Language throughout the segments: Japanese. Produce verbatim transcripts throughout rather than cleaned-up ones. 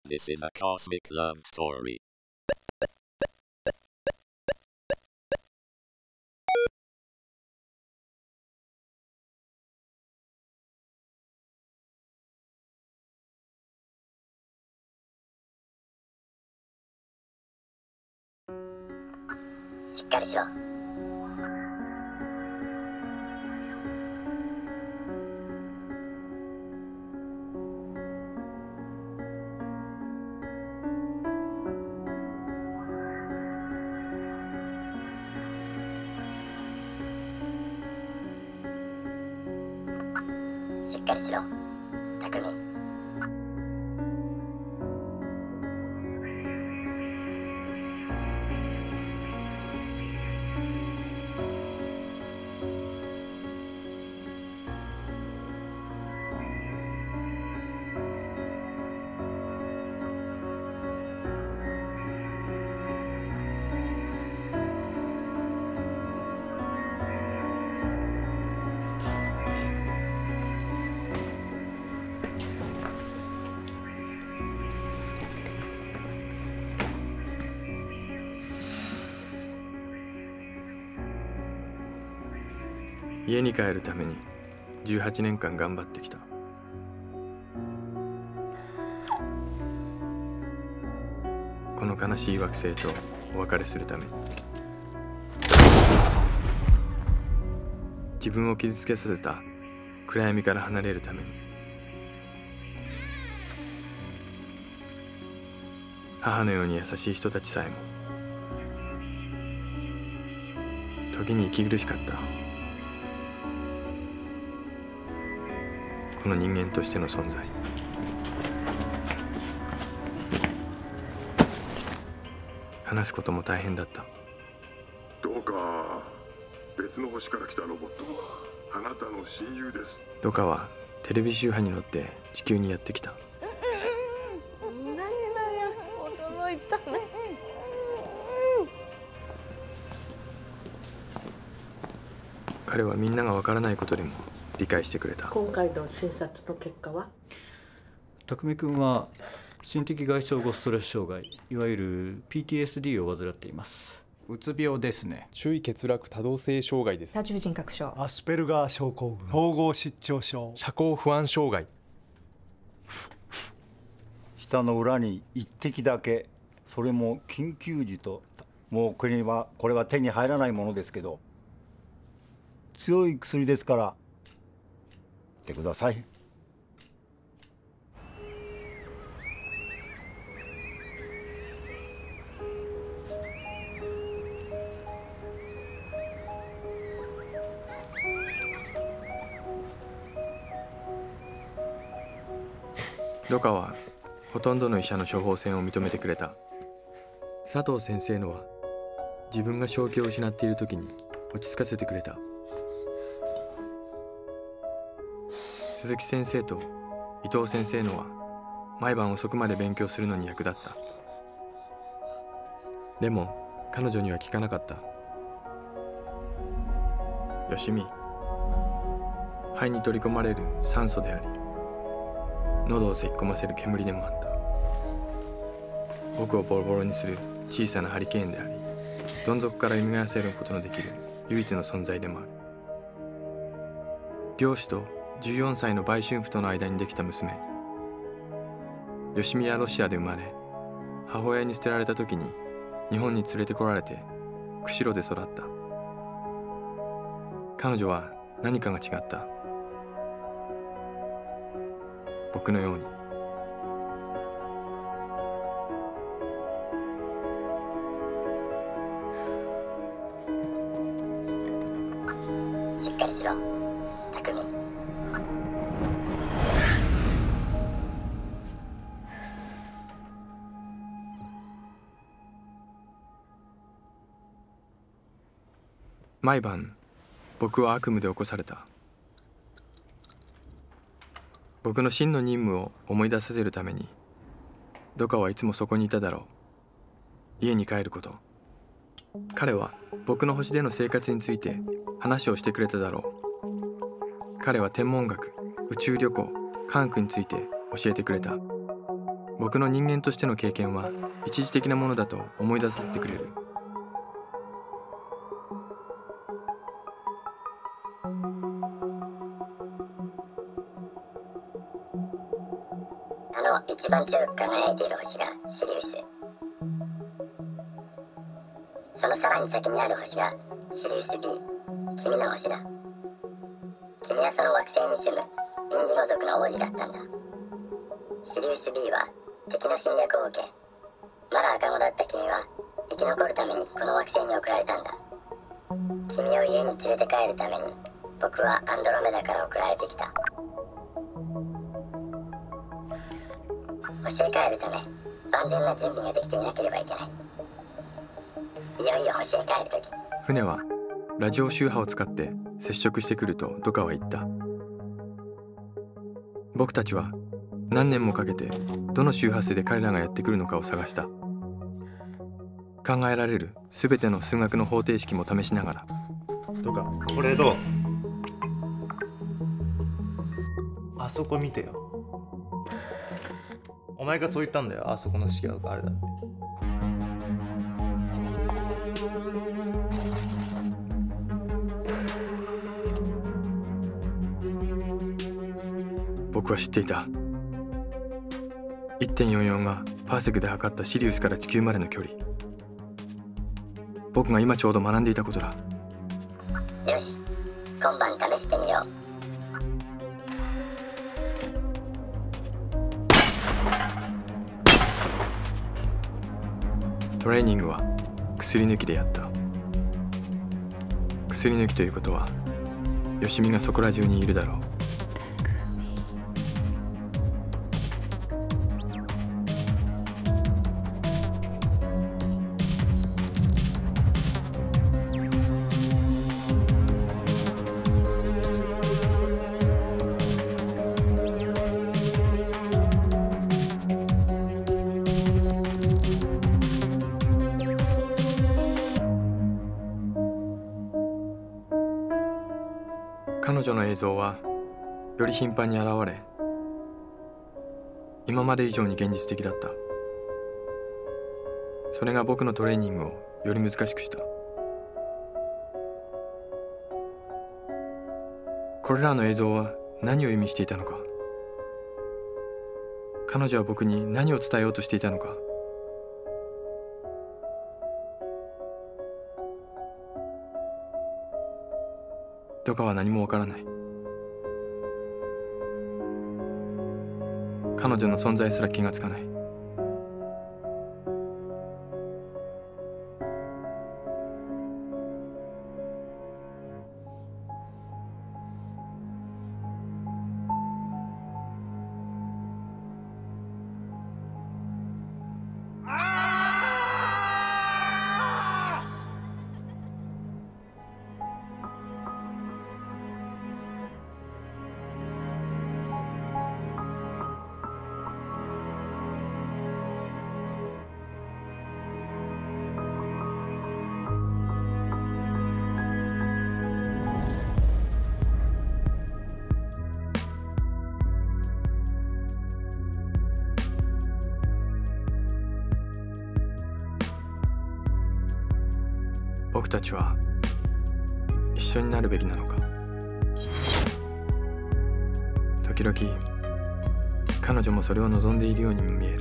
This is a cosmic love story. しっかりしろ。しっかりしろ、匠。 家に帰るためにじゅうはちねんかん頑張ってきた。この悲しい惑星とお別れするために、自分を傷つけさせた暗闇から離れるために、母のように優しい人たちさえも時に息苦しかった。この人間としての存在、話すことも大変だった。 どうか別の星から来たロボット、あなたの親友です。 ドカはテレビ周波に乗って地球にやってきた。 何々驚いたね。 彼はみんながわからないことでも理解してくれた。 今回の診察の結果は？ 匠君は心的外傷後ストレス障害、いわゆる ピーティーエスディー を患っています。 うつ病ですね。 注意欠落多動性障害です。 多重人格症、 アスペルガー症候群、統合失調症、 社交不安障害。 舌の裏に一滴だけ、それも緊急時と、もうこれはこれは手に入らないものですけど、強い薬ですからってください。 ドカはほとんどの医者の処方箋を認めてくれた。佐藤先生のは自分が正気を失っている時に落ち着かせてくれた。鈴木先生と伊藤先生のは毎晩遅くまで勉強するのに役立った。でも彼女には聞かなかった。よしみ、肺に取り込まれる酸素であり、喉を咳き込ませる煙でもあった。僕をボロボロにする小さなハリケーンであり、どん底から蘇らせることのできる唯一の存在でもある。漁師とじゅうよんさいの売春婦との間にできた娘。ヨシミはロシアで生まれ、母親に捨てられた時に日本に連れてこられて釧路で育った。彼女は何かが違った。僕のように。 しっかりしろ、匠。 毎晩僕は悪夢で起こされた。僕の真の任務を思い出させるために、ドカはいつもそこにいただろう。家に帰ること。彼は僕の星での生活について話をしてくれただろう。彼は天文学、宇宙旅行、科学について教えてくれた。僕僕の人間としての経験は一時的なものだと思い出させてくれる。 あの一番強く輝いている星がシリウス、そのさらに先にある星がシリウス ビー、 君の星だ。君はその惑星に住むインディゴ族の王子だったんだ。シリウス ビー は敵の侵略を受け、まだ赤子だった君は生き残るためにこの惑星に送られたんだ。君を家に連れて帰るために僕はアンドロメダから送られてきた。星へ帰るため万全な準備ができていなければいけない。いよいよ星へ帰るとき、 船はラジオ周波を使って接触してくるとドカは言った。僕たちは何年もかけてどの周波数で彼らがやってくるのかを探した。考えられる全ての数学の方程式も試しながら。 とかこれどう？あそこ見てよ。お前がそう言ったんだよ、あそこの式はあれだって。 僕は知っていた。 いってんよんよん がパーセクで測ったシリウスから地球までの距離。僕が今ちょうど学んでいたことだ。 よし、今晩試してみよう。 トレーニングは薬抜きでやった。薬抜きということはよしみがそこら中にいるだろう。彼女の映像はより頻繁に現れ、今まで以上に現実的だった。それが僕のトレーニングをより難しくした。これらの映像は何を意味していたのか。彼女は僕に何を伝えようとしていたのか。とかは何もわからない。彼女の存在すら気がつかない。僕たちは一緒になるべきなのか。時々彼女もそれを望んでいるようにも見える。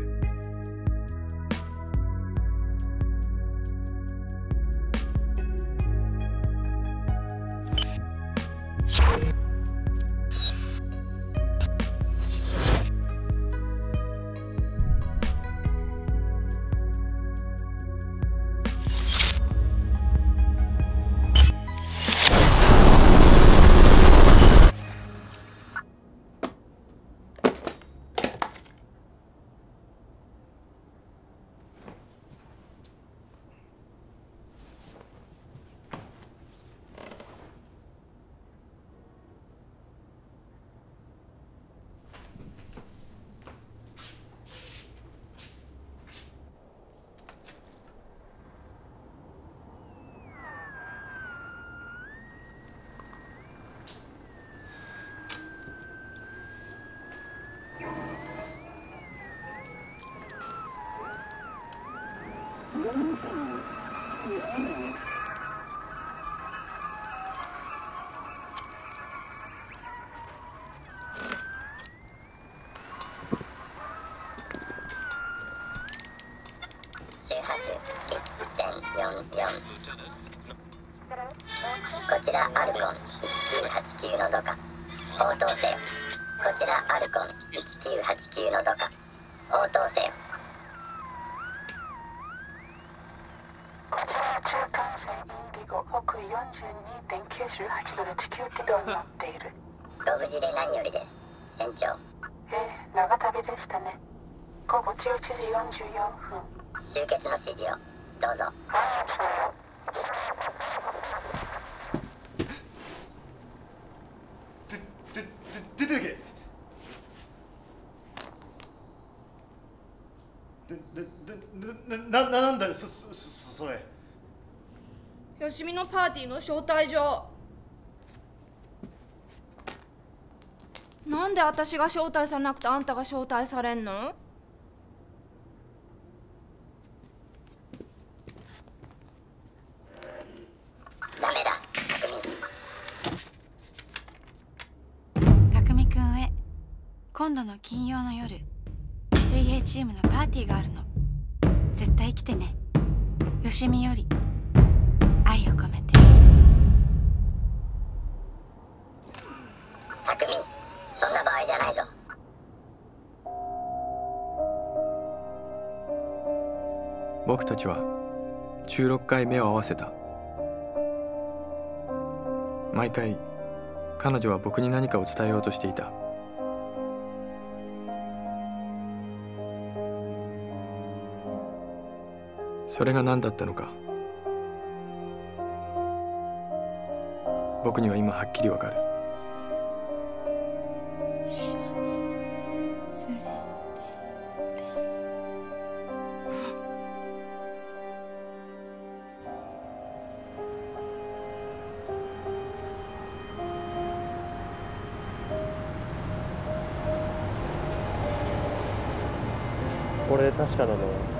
周波数 いってんよんよん。 こちらアルコンいちきゅうはちきゅうのどか応答せよ。こちらアルコンいちきゅうはちきゅうのどか応答せよ。 こちら宇宙艦船インディゴ北緯 よんじゅうにてんきゅうはち 度で地球軌道に乗っている。 ご無事で何よりです、船長。 ええ、長旅でしたね。午後じゅういちじよんじゅうよんぷん。 終結の指示をどうぞ。 で、で、出てけ。で、で、で、な、な、なんだよ、そ、そ、それ。 よしみのパーティーの招待状。なんで私が招待されなくてあんたが招待されんの？ ダメだ、 匠くんへ。今度の金曜の夜、水泳チームのパーティーがあるの。絶対来てね。よしみより愛を込めて。 匠、そんな場合じゃないぞ。 僕たちはじゅうろっかい目を合わせた。毎回彼女は僕に何かを伝えようとしていた。それが何だったのか、僕には今はっきりわかる。 これ確かなの？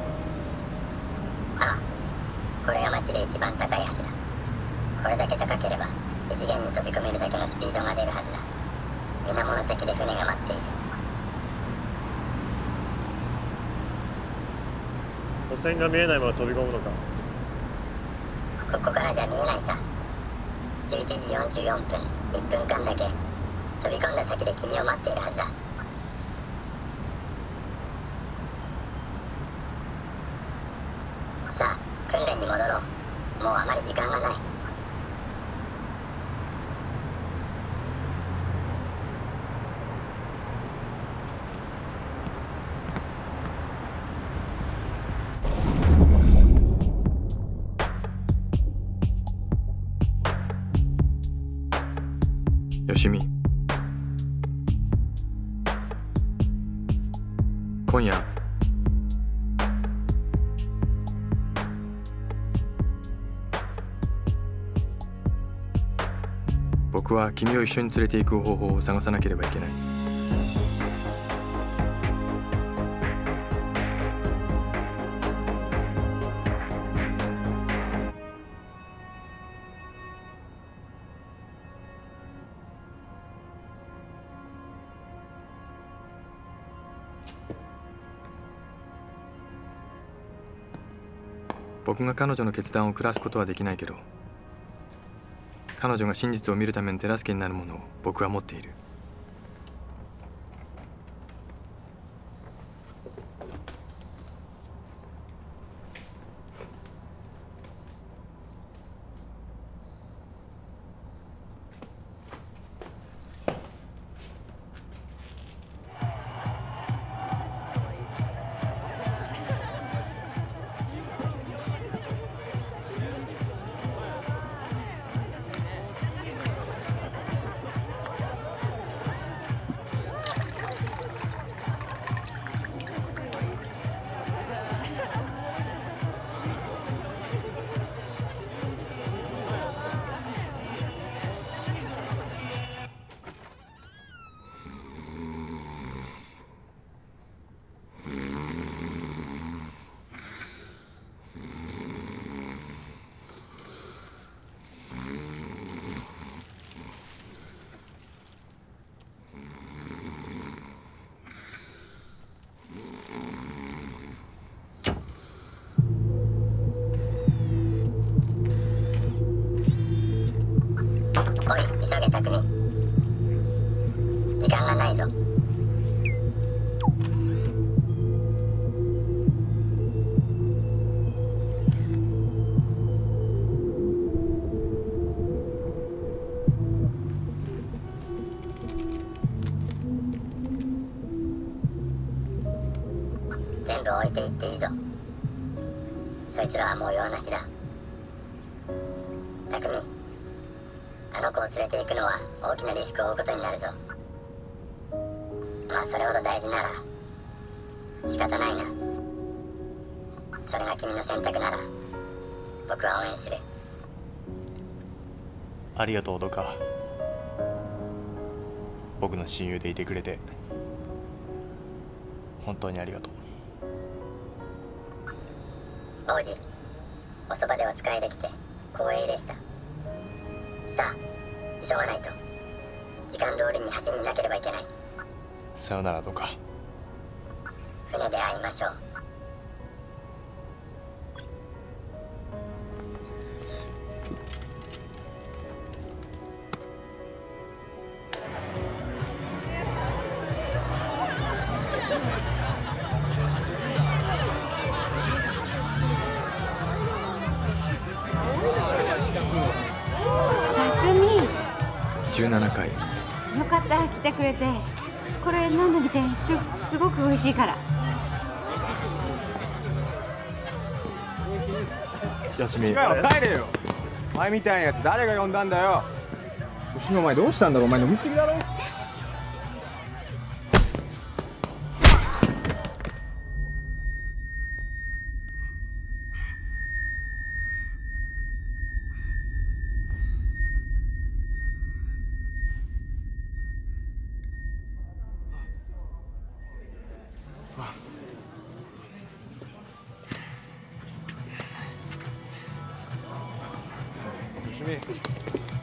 ああ、これが街で一番高い橋だ。これだけ高ければ異次元に飛び込めるだけのスピードが出るはずだ。水面の先で船が待っている。 路線が見えないまま飛び込むのか？ ここからじゃ見えないさ。じゅういちじよんじゅうよんぷん、いっぷんかんだけ飛び込んだ先で君を待っているはずだ。さあ、訓練に戻ろう。もうあまり時間がない。 よしみ、今夜僕は君を一緒に連れて行く方法を探さなければいけない。僕が彼女の決断を下すことはできないけど、彼女が真実を見るための手助けになるものを僕は持っている。 れ匠、時間がないぞ。全部置いていっていいぞ。そいつらはもう用なしだ。匠、あの子を連れて行くのは大きなリスクを負うことになるぞ。まあそれほど大事なら仕方ないな。それが君の選択なら僕は応援する。 ありがとうドカ。僕の親友でいてくれて本当にありがとう。 王子、おそばでお使いできて光栄でした。さあ急がないと。時間通りに橋にいなければいけない。 さよならドカ。 船で会いましょう。 じゅうななかい。 よかった来てくれて。これ飲んでみて。すすごく美味しいから。 よしみ、 違うよ、帰れよ。前みたいなやつ誰が呼んだんだよ。牛のお前どうしたんだろう。お前飲みすぎだろ。よしみ。